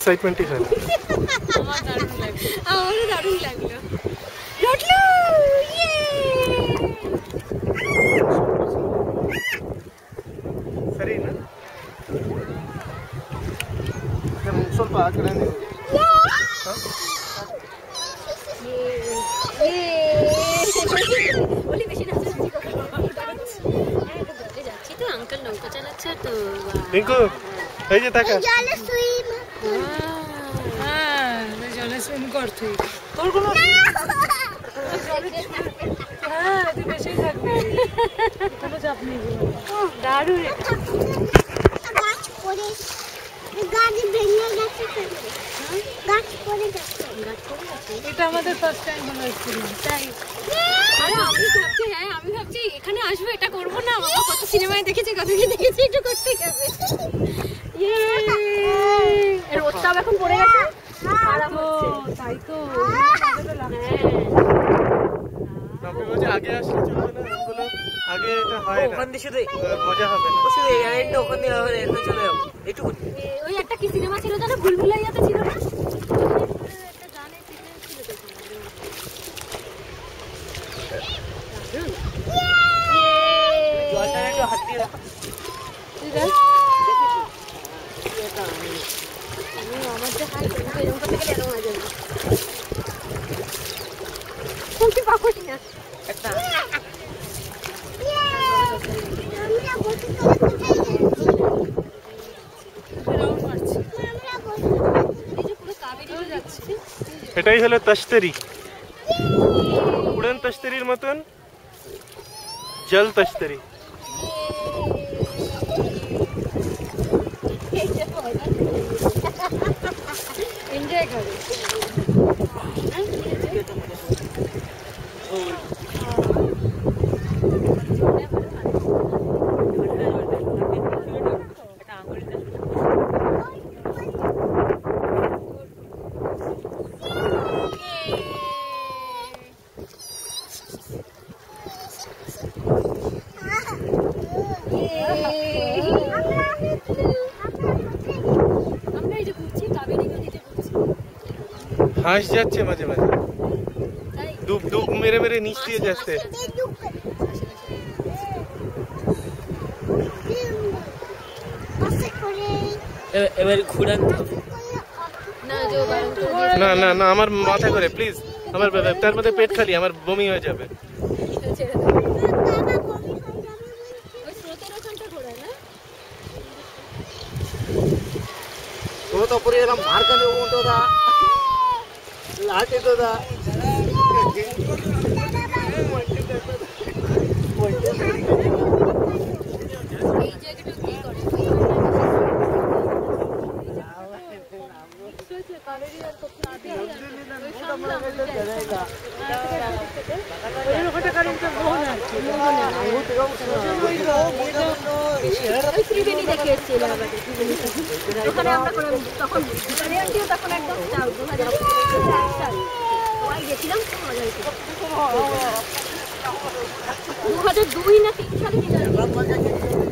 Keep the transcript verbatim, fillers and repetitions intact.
এক্সাইটমেন্টই হয় না। আমার দারুণ লাগলো, আমারও দারুণ লাগলো। রটলো ইয়ে ಸರಿನಾ ಸ್ವಲ್ಪ ಆ ಕಡೆ বলি বেশি নাচাচ্ছি যাচ্ছি তো আঙ্কেল নৌকা চালাচ্ছে তো রিঙ্কু এই যে তাকা জলে সুইম হ্যাঁ জলে সুইম কর তুই তোর কোনো হ্যাঁ তুই বেশি থাকবি কোনো চাপ নেই দারুণ গাছ পড়ে গাড়ি ভেঙে গেছে গাছ পড়ে যাচ্ছে গাছ পড়ে যাচ্ছে এটা আমাদের ফার্স্ট টাইম হলো এক্সপেরিয়েন্স তাই আরে আমি ভাবছি হ্যাঁ আমি ভাবছি এখানে আসবো এটা করব না বাবা কত সিনেমায় দেখেছি কত কি দেখেছি একটু করতেই হবে ইয়ে এর ওত্তাব এখন পড়ে গেছে আরাম হচ্ছে তাই তো তবে ওই যে আগে আসলে চলবে না বলো আগে এটা হয় না ওখান দিয়ে শুধু মজা হবে না শুধু এই এন্ডটা ওখান দিয়ে হবে এখানে চলে যাবো একটু ওই একটা কি সিনেমা ছিল জানো ভুলভুলাইয়াতে ছিল না একটা গানে ছিল তো জলটা একটু হাত দিয়ে রাখ আমার যে হাত এরকম করতে গেলে এরকম হয়ে যাবে কোনটি পাবো না একটা এটাই হলো তশতরি উড়ান তশতরির মতন জল তশতরি এনজয় করো হাঁস যাচ্ছে মাঝে মাঝে ডুব ডুব মেরে মেরে নিচ দিয়ে যাচ্ছে এবার ঘুরান না না না আমার মাথা করে প্লিজ আমার তার মধ্যে পেট খালি আমার বমি হয়ে যাবে तो तो पूरे एकदम मार कर लोगों तो था लाटे तो था ত্রিবেণী দেখিয়েছিলাম ওখানে আমরা তখন তখন একদম চাও দু হাজার সাল গেছিলাম খুব মজা হয়েছিল দু হাজার দুই না তিন সালে কি